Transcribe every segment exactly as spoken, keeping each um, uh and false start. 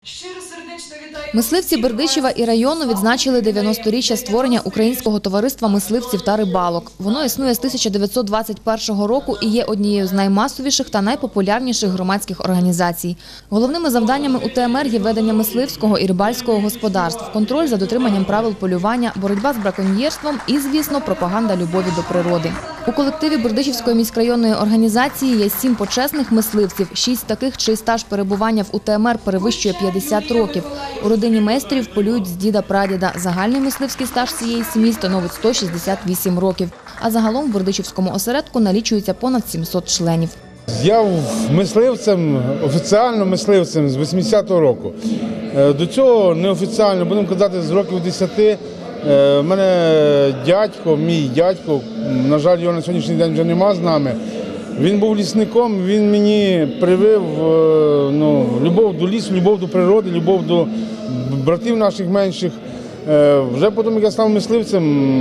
Мисливці Бердичева і району відзначили дев'яносторіччя створення Українського товариства мисливців та рибалок. Воно існує з тисяча дев'ятсот двадцять першого року і є однією з наймасовіших та найпопулярніших громадських організацій. Головними завданнями У Те Ем Ер є ведення мисливського і рибальського господарств, контроль за дотриманням правил полювання, боротьба з браконьєрством і, звісно, пропаганда любові до природи. У колективі Бердичівської міськрайонної організації є сім почесних мисливців, шість таких, чий стаж перебування в У Те Ем Ер перевищує п'ятдесят років. У родині майстрів полюють з діда-прадіда. Загальний мисливський стаж цієї сім'ї становить сто шістдесят вісім років. А загалом в Бердичівському осередку налічується понад сімсот членів. Я мисливцем, офіціально мисливцем з вісімдесятого року. До цього неофіціально, будемо казати, з років десяти. У мене дядько, мій дядько, на жаль, його на сьогоднішній день вже нема з нами. Він був лісником, він мені привив ну, любов до лісу, любов до природи, любов до братів наших менших. Вже потім, як я став мисливцем,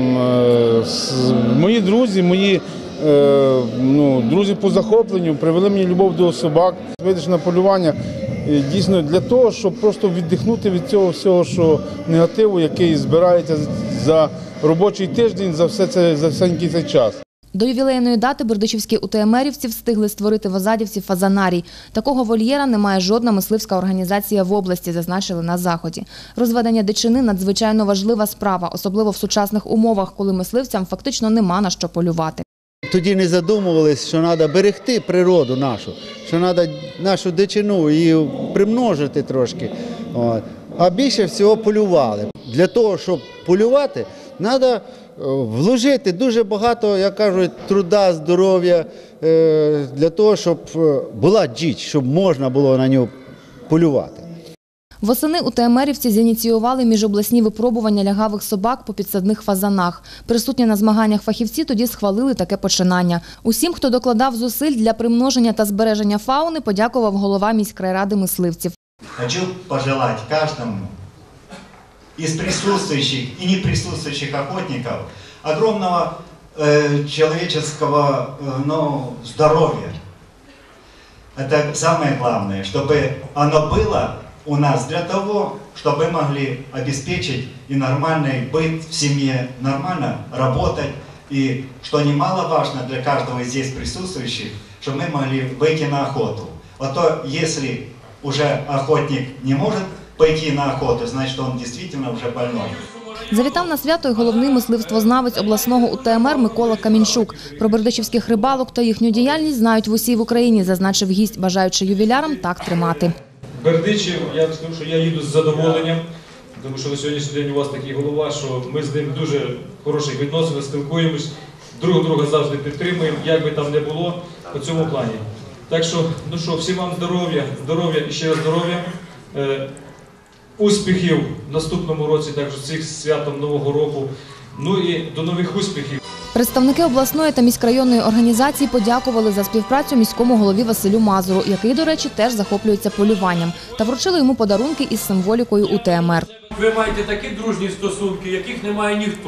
мої друзі, мої ну, друзі по захопленню привели мені любов до собак. Вийдеш на полювання дійсно для того, щоб просто віддихнути від цього всього, що негативу, який збирається за робочий тиждень, за все це, за всенький цей час. До ювілейної дати бердичівські утеемерівці встигли створити в Озадівці фазанарій. Такого вольєра не має жодна мисливська організація в області, зазначили на Заході. Розведення дичини – надзвичайно важлива справа, особливо в сучасних умовах, коли мисливцям фактично нема на що полювати. Тоді не задумувалися, що треба берегти природу нашу, що треба нашу дичину її примножити трошки, а більше всього полювали. Для того, щоб полювати, треба вложити дуже багато, як кажуть, труда, здоров'я для того, щоб була діч, щоб можна було на нього полювати. Восени утеемерівці зініціювали міжобласні випробування лягавих собак по підсадних фазанах. Присутні на змаганнях фахівці тоді схвалили таке починання. Усім, хто докладав зусиль для примноження та збереження фауни, подякував голова міськрайради мисливців. Хочу пожелать каждому из присутствующих и не присутствующих охотников огромного э, человеческого э, ну, здоровья. Это самое главное, чтобы оно было у нас для того, чтобы мы могли обеспечить и нормальный быт в семье, нормально работать. И, что немаловажно для каждого из здесь присутствующих, чтобы мы могли выйти на охоту. А то, если уже охотник не может пойти на охоту, значит, он действительно уже больной. Завітав на свято й головний мисливствознавець обласного У Те Ем Ер Микола Камінчук. Про бердичівських рибалок та їхню діяльність знають в усій в Україні, зазначив гість, бажаючи ювілярам так тримати. Бердичів, я скажу, що я їду з задоволенням, тому що на сьогоднішній день у вас такий голова, що ми з ним дуже хороших відносинах, спілкуємось, друг друга завжди підтримуємо, як би там не було по цьому плані. Так що, ну що, всім вам здоров'я, здоров'я і ще раз здоров'я, е, успіхів в наступному році, також всіх святом Нового року, ну і до нових успіхів. Представники обласної та міськрайонної організації подякували за співпрацю міському голові Василю Мазуру, який, до речі, теж захоплюється полюванням, та вручили йому подарунки із символікою У Те Ем Ер. Ви маєте такі дружні стосунки, яких немає ніхто.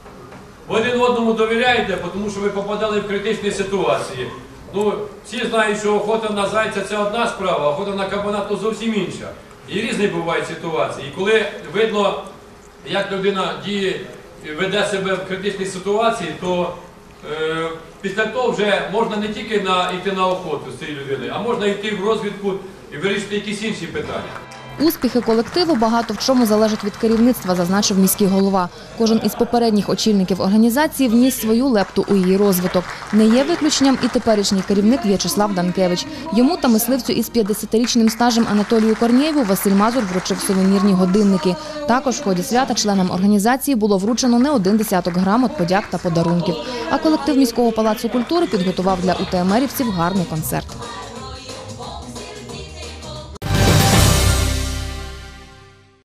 Ви один одному довіряєте, тому що ви попадали в критичні ситуації. Ну, всі знають, що охота на зайця – це одна справа, а охота на кабана – то зовсім інша. І різні бувають ситуації. І коли видно, як людина діє, веде себе в критичній ситуації, то е, після того вже можна не тільки на, йти на охоту з цієї людини, а можна йти в розвідку і вирішити якісь інші питання. Успіхи колективу багато в чому залежать від керівництва, зазначив міський голова. Кожен із попередніх очільників організації вніс свою лепту у її розвиток. Не є виключенням і теперішній керівник В'ячеслав Данкевич. Йому та мисливцю із п'ятдесятирічним стажем Анатолію Корнієву Василь Мазур вручив сувенірні годинники. Також в ході свята членам організації було вручено не один десяток грамот, подяк та подарунків. А колектив міського палацу культури підготував для утеемерівців гарний концерт.